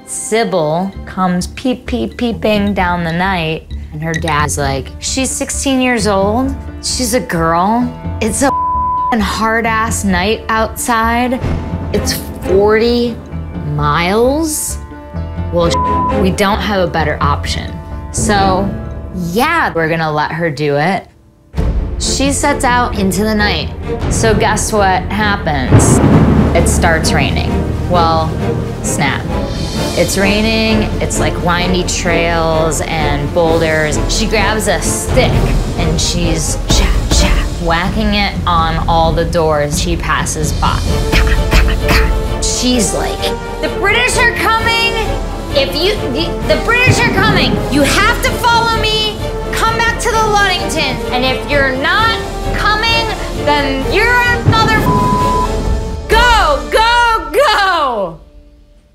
Sybil comes peeping down the night, and her dad's like, she's 16 years old, she's a girl, it's a hard-ass night outside, it's 40 miles. Well, we don't have a better option. So, yeah, we're gonna let her do it. She sets out into the night. So guess what happens? It starts raining. Well, snap. It's raining, it's like windy trails and boulders. She grabs a stick and she's whacking it on all the doors she passes by. She's like, the British are coming. The British are coming. You have to follow me. Come back to the Ludington. And if you're not coming, then you're another